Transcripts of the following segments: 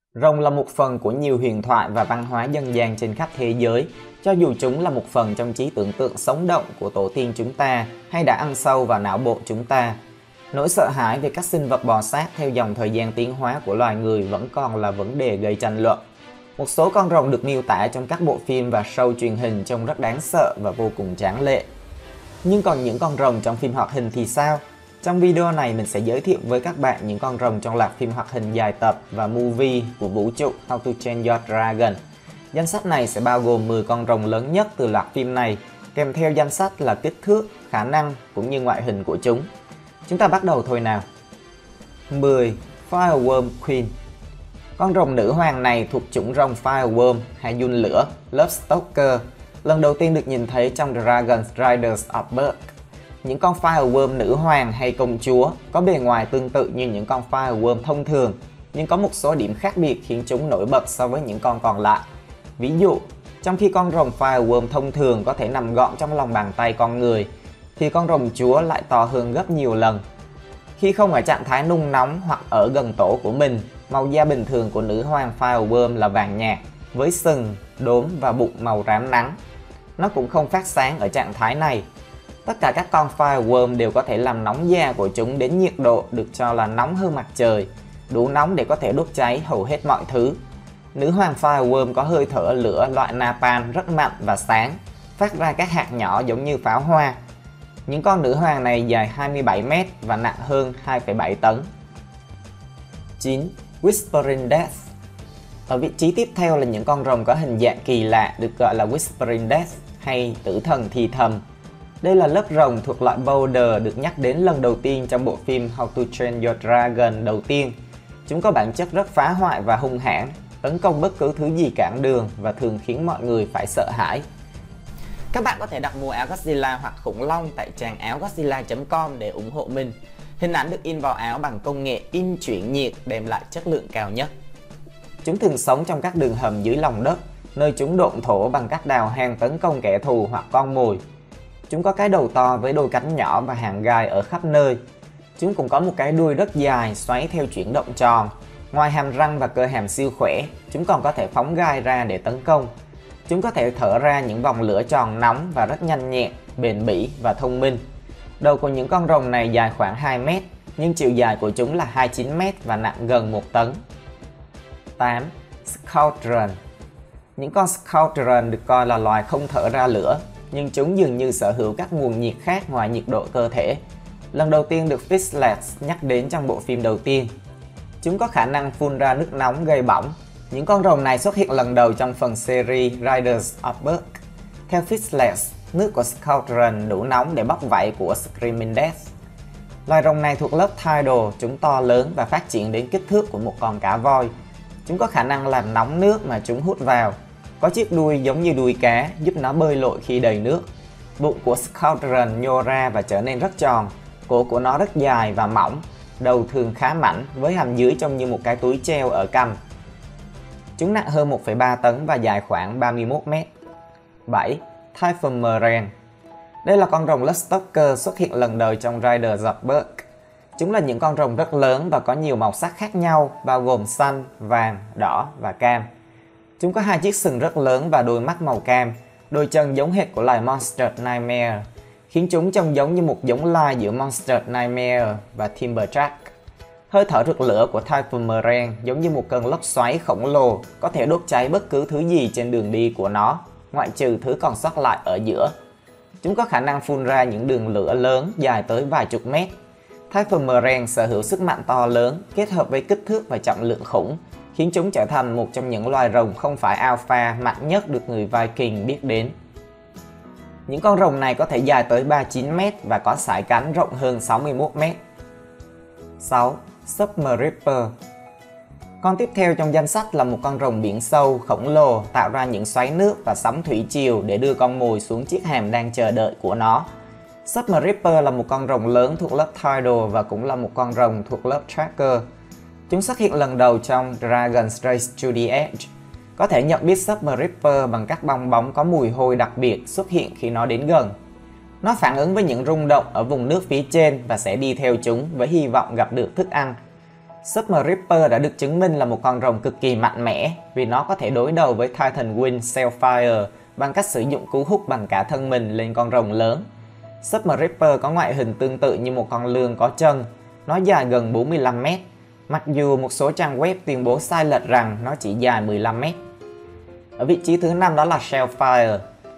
Rồng là một phần của nhiều huyền thoại và văn hóa dân gian trên khắp thế giới, cho dù chúng là một phần trong trí tưởng tượng sống động của tổ tiên chúng ta hay đã ăn sâu vào não bộ chúng ta. Nỗi sợ hãi về các sinh vật bò sát theo dòng thời gian tiến hóa của loài người vẫn còn là vấn đề gây tranh luận. Một số con rồng được miêu tả trong các bộ phim và show truyền hình trông rất đáng sợ và vô cùng tráng lệ. Nhưng còn những con rồng trong phim hoạt hình thì sao? Trong video này mình sẽ giới thiệu với các bạn những con rồng trong loạt phim hoạt hình dài tập và movie của vũ trụ How to Train Your Dragon. Danh sách này sẽ bao gồm 10 con rồng lớn nhất từ loạt phim này, kèm theo danh sách là kích thước, khả năng cũng như ngoại hình của chúng. Chúng ta bắt đầu thôi nào. 10. Fireworm Queen. Con rồng nữ hoàng này thuộc chủng rồng Fireworm hay giun lửa, Lovestalker, lần đầu tiên được nhìn thấy trong Dragon Riders of Berk. Những con Fireworm nữ hoàng hay công chúa có bề ngoài tương tự như những con Fireworm thông thường, nhưng có một số điểm khác biệt khiến chúng nổi bật so với những con còn lại. Ví dụ, trong khi con rồng Fireworm thông thường có thể nằm gọn trong lòng bàn tay con người, thì con rồng chúa lại to hơn gấp nhiều lần. Khi không ở trạng thái nung nóng hoặc ở gần tổ của mình, màu da bình thường của nữ hoàng Fireworm là vàng nhạt, với sừng, đốm và bụng màu rám nắng. Nó cũng không phát sáng ở trạng thái này. Tất cả các con Fireworm đều có thể làm nóng da của chúng đến nhiệt độ được cho là nóng hơn mặt trời, đủ nóng để có thể đốt cháy hầu hết mọi thứ. Nữ hoàng Fireworm có hơi thở lửa loại napalm rất mạnh và sáng, phát ra các hạt nhỏ giống như pháo hoa. Những con nữ hoàng này dài 27 m và nặng hơn 2,7 tấn. 9. Whispering Death. Ở vị trí tiếp theo là những con rồng có hình dạng kỳ lạ được gọi là Whispering Death hay tử thần thì thầm. Đây là lớp rồng thuộc loại Boulder được nhắc đến lần đầu tiên trong bộ phim How to Train Your Dragon đầu tiên. Chúng có bản chất rất phá hoại và hung hãn, tấn công bất cứ thứ gì cản đường và thường khiến mọi người phải sợ hãi. Các bạn có thể đặt mua áo Godzilla hoặc khủng long tại trang áo Godzilla.com để ủng hộ mình. Hình ảnh được in vào áo bằng công nghệ in chuyển nhiệt đem lại chất lượng cao nhất. Chúng thường sống trong các đường hầm dưới lòng đất, nơi chúng độn thổ bằng cách đào hang tấn công kẻ thù hoặc con mồi. Chúng có cái đầu to với đôi cánh nhỏ và hàng gai ở khắp nơi. Chúng cũng có một cái đuôi rất dài xoáy theo chuyển động tròn. Ngoài hàm răng và cơ hàm siêu khỏe, chúng còn có thể phóng gai ra để tấn công. Chúng có thể thở ra những vòng lửa tròn nóng và rất nhanh nhẹn, bền bỉ và thông minh. Đầu của những con rồng này dài khoảng 2 m, nhưng chiều dài của chúng là 29 m và nặng gần 1 tấn. 8. Scoutron. Những con Scoutron được coi là loài không thở ra lửa, nhưng chúng dường như sở hữu các nguồn nhiệt khác ngoài nhiệt độ cơ thể. Lần đầu tiên được Fishlets nhắc đến trong bộ phim đầu tiên. Chúng có khả năng phun ra nước nóng gây bỏng. Những con rồng này xuất hiện lần đầu trong phần series Riders of Berk. Theo Fishlets, nước của Scoutron đủ nóng để bóc vảy của Screaming Death. Loài rồng này thuộc lớp Tidal, chúng to lớn và phát triển đến kích thước của một con cá voi. Chúng có khả năng làm nóng nước mà chúng hút vào. Có chiếc đuôi giống như đuôi cá giúp nó bơi lội khi đầy nước. Bụng của Scoutron nhô ra và trở nên rất tròn. Cổ của nó rất dài và mỏng. Đầu thường khá mảnh với hàm dưới trông như một cái túi treo ở cằm. Chúng nặng hơn 1,3 tấn và dài khoảng 31 m. 7. Typhon Meren. Đây là con rồng Lovestalker xuất hiện lần đầu trong Riders of Berk. Chúng là những con rồng rất lớn và có nhiều màu sắc khác nhau, bao gồm xanh, vàng, đỏ và cam. Chúng có hai chiếc sừng rất lớn và đôi mắt màu cam, đôi chân giống hệt của loài Monster Nightmare, khiến chúng trông giống như một giống lai giữa Monster Nightmare và Timberjack. Hơi thở rực lửa của Typhon Meren giống như một cơn lốc xoáy khổng lồ, có thể đốt cháy bất cứ thứ gì trên đường đi của nó, ngoại trừ thứ còn sót lại ở giữa. Chúng có khả năng phun ra những đường lửa lớn dài tới vài chục mét. Typhon Meren sở hữu sức mạnh to lớn kết hợp với kích thước và trọng lượng khủng, khiến chúng trở thành một trong những loài rồng không phải alpha mạnh nhất được người Viking biết đến. Những con rồng này có thể dài tới 39 m và có sải cánh rộng hơn 61 m. 6. Submariner. Con tiếp theo trong danh sách là một con rồng biển sâu khổng lồ tạo ra những xoáy nước và sóng thủy triều để đưa con mồi xuống chiếc hàm đang chờ đợi của nó. Submariner là một con rồng lớn thuộc lớp Tidal và cũng là một con rồng thuộc lớp Tracker. Chúng xuất hiện lần đầu trong Dragon's Race to the Edge. Có thể nhận biết Submariner bằng các bong bóng có mùi hôi đặc biệt xuất hiện khi nó đến gần. Nó phản ứng với những rung động ở vùng nước phía trên và sẽ đi theo chúng với hy vọng gặp được thức ăn. Super Reaper đã được chứng minh là một con rồng cực kỳ mạnh mẽ vì nó có thể đối đầu với Titan Wing Sailfire bằng cách sử dụng cú hút bằng cả thân mình lên con rồng lớn. Super Reaper có ngoại hình tương tự như một con lươn có chân, nó dài gần 45 m, mặc dù một số trang web tuyên bố sai lệch rằng nó chỉ dài 15 m. Ở vị trí thứ 5 đó là Sailfire.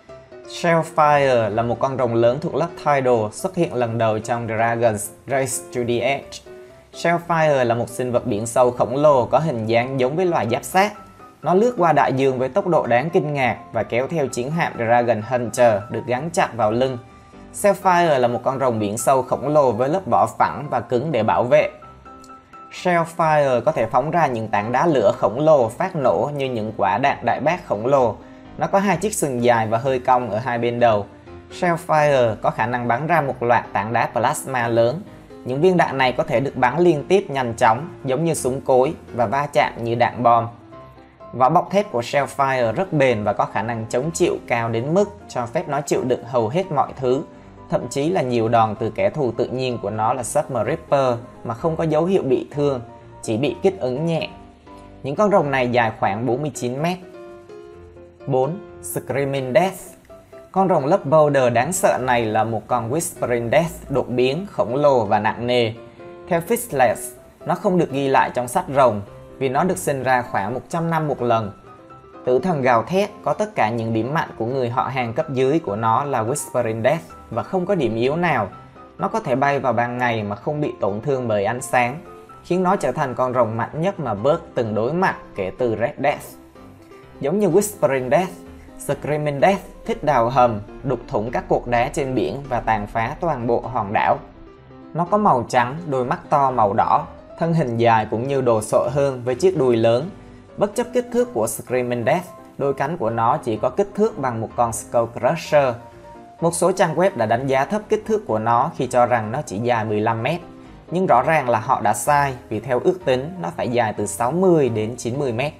Sailfire là một con rồng lớn thuộc lớp Tidal xuất hiện lần đầu trong Dragon's Race to the Edge. Sailfire là một sinh vật biển sâu khổng lồ có hình dáng giống với loài giáp xác. Nó lướt qua đại dương với tốc độ đáng kinh ngạc và kéo theo chiến hạm Dragon Hunter được gắn chặt vào lưng. Sailfire là một con rồng biển sâu khổng lồ với lớp vỏ phẳng và cứng để bảo vệ. Sailfire có thể phóng ra những tảng đá lửa khổng lồ phát nổ như những quả đạn đại bác khổng lồ. Nó có hai chiếc sừng dài và hơi cong ở hai bên đầu. Sailfire có khả năng bắn ra một loạt tảng đá plasma lớn. Những viên đạn này có thể được bắn liên tiếp nhanh chóng giống như súng cối và va chạm như đạn bom. Vỏ bọc thép của Sailfire rất bền và có khả năng chống chịu cao đến mức cho phép nó chịu đựng hầu hết mọi thứ, thậm chí là nhiều đòn từ kẻ thù tự nhiên của nó là Super Reaper mà không có dấu hiệu bị thương, chỉ bị kích ứng nhẹ. Những con rồng này dài khoảng 49 m. 4. Screaming Death. Con rồng lớp Boulder đáng sợ này là một con Whispering Death đột biến, khổng lồ và nặng nề. Theo Fishless, nó không được ghi lại trong sách rồng vì nó được sinh ra khoảng 100 năm một lần. Tử thần gào thét có tất cả những điểm mạnh của người họ hàng cấp dưới của nó là Whispering Death và không có điểm yếu nào. Nó có thể bay vào ban ngày mà không bị tổn thương bởi ánh sáng, khiến nó trở thành con rồng mạnh nhất mà Burke từng đối mặt kể từ Red Death. Giống như Whispering Death, Screaming Death thích đào hầm, đục thủng các cột đá trên biển và tàn phá toàn bộ hòn đảo. Nó có màu trắng, đôi mắt to màu đỏ, thân hình dài cũng như đồ sộ hơn với chiếc đuôi lớn. Bất chấp kích thước của Screaming Death, đôi cánh của nó chỉ có kích thước bằng một con Skull Crusher. Một số trang web đã đánh giá thấp kích thước của nó khi cho rằng nó chỉ dài 15 m, nhưng rõ ràng là họ đã sai vì theo ước tính nó phải dài từ 60 đến 90 m.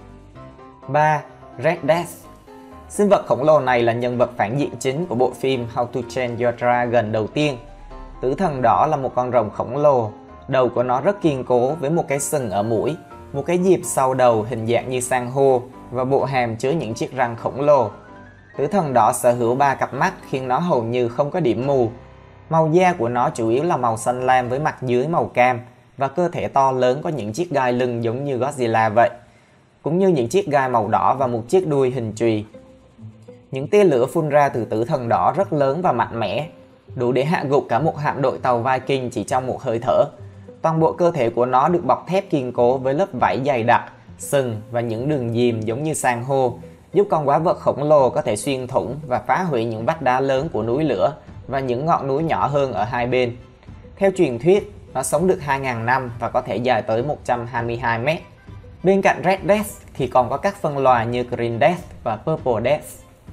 3. Red Death. Sinh vật khổng lồ này là nhân vật phản diện chính của bộ phim How to Train Your Dragon đầu tiên. Tử thần đỏ là một con rồng khổng lồ, đầu của nó rất kiên cố với một cái sừng ở mũi, một cái diệp sau đầu hình dạng như san hô và bộ hàm chứa những chiếc răng khổng lồ. Tử thần đỏ sở hữu 3 cặp mắt khiến nó hầu như không có điểm mù. Màu da của nó chủ yếu là màu xanh lam với mặt dưới màu cam và cơ thể to lớn có những chiếc gai lưng giống như Godzilla vậy, cũng như những chiếc gai màu đỏ và một chiếc đuôi hình chùy. Những tia lửa phun ra từ tử thần đỏ rất lớn và mạnh mẽ, đủ để hạ gục cả một hạm đội tàu Viking chỉ trong một hơi thở. Toàn bộ cơ thể của nó được bọc thép kiên cố với lớp vảy dày đặc, sừng và những đường diềm giống như san hô, giúp con quái vật khổng lồ có thể xuyên thủng và phá hủy những vách đá lớn của núi lửa và những ngọn núi nhỏ hơn ở hai bên. Theo truyền thuyết, nó sống được 2.000 năm và có thể dài tới 122 m. Bên cạnh Red Death thì còn có các phân loài như Green Death và Purple Death.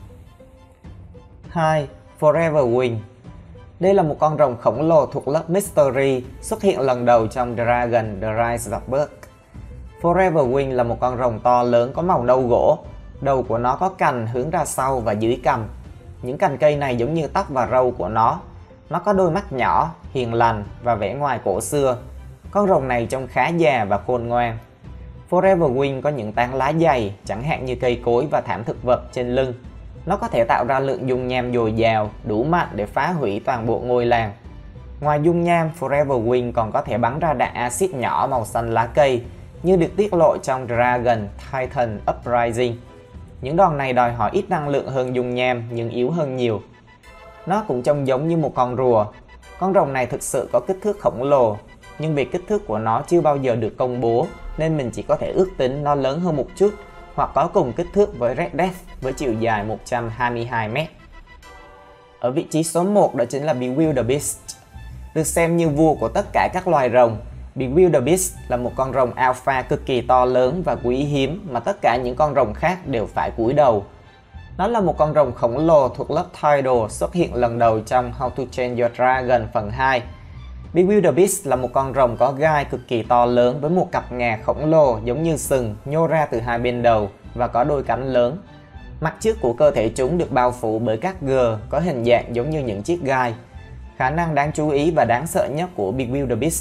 2. Forever Wing. Đây là một con rồng khổng lồ thuộc lớp Mystery xuất hiện lần đầu trong Dragon The Rise of Burke. Forever Wing là một con rồng to lớn có màu nâu gỗ. Đầu của nó có cành hướng ra sau và dưới cằm. Những cành cây này giống như tóc và râu của nó. Nó có đôi mắt nhỏ, hiền lành và vẻ ngoài cổ xưa. Con rồng này trông khá già và khôn ngoan. Forever Wing có những tán lá dày, chẳng hạn như cây cối và thảm thực vật trên lưng. Nó có thể tạo ra lượng dung nham dồi dào, đủ mạnh để phá hủy toàn bộ ngôi làng. Ngoài dung nham, Forever Wing còn có thể bắn ra đạn axit nhỏ màu xanh lá cây, như được tiết lộ trong Dragon Titan Uprising. Những đòn này đòi hỏi ít năng lượng hơn dung nham nhưng yếu hơn nhiều. Nó cũng trông giống như một con rùa. Con rồng này thực sự có kích thước khổng lồ, nhưng vì kích thước của nó chưa bao giờ được công bố nên mình chỉ có thể ước tính nó lớn hơn một chút hoặc có cùng kích thước với Red Death với chiều dài 122 m. Ở vị trí số 1 đó chính là Bewilderbeast. Được xem như vua của tất cả các loài rồng, Bewilderbeast là một con rồng alpha cực kỳ to lớn và quý hiếm mà tất cả những con rồng khác đều phải cúi đầu. Nó là một con rồng khổng lồ thuộc lớp Tidal xuất hiện lần đầu trong How to Train Your Dragon phần 2. Bewilderbeast là một con rồng có gai cực kỳ to lớn với một cặp ngà khổng lồ giống như sừng nhô ra từ hai bên đầu và có đôi cánh lớn. Mặt trước của cơ thể chúng được bao phủ bởi các gờ có hình dạng giống như những chiếc gai. Khả năng đáng chú ý và đáng sợ nhất của Bewilderbeast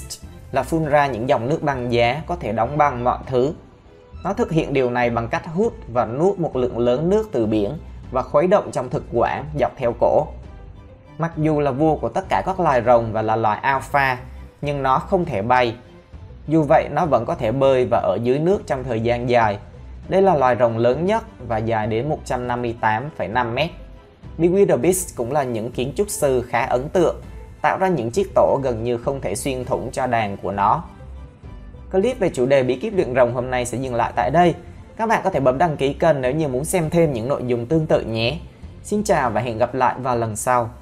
là phun ra những dòng nước băng giá có thể đóng băng mọi thứ. Nó thực hiện điều này bằng cách hút và nuốt một lượng lớn nước từ biển và khuấy động trong thực quản dọc theo cổ. Mặc dù là vua của tất cả các loài rồng và là loài alpha, nhưng nó không thể bay. Dù vậy, nó vẫn có thể bơi và ở dưới nước trong thời gian dài. Đây là loài rồng lớn nhất và dài đến 158,5 mét. Bewildebeest cũng là những kiến trúc sư khá ấn tượng, tạo ra những chiếc tổ gần như không thể xuyên thủng cho đàn của nó. Clip về chủ đề bí kíp luyện rồng hôm nay sẽ dừng lại tại đây. Các bạn có thể bấm đăng ký kênh nếu như muốn xem thêm những nội dung tương tự nhé. Xin chào và hẹn gặp lại vào lần sau.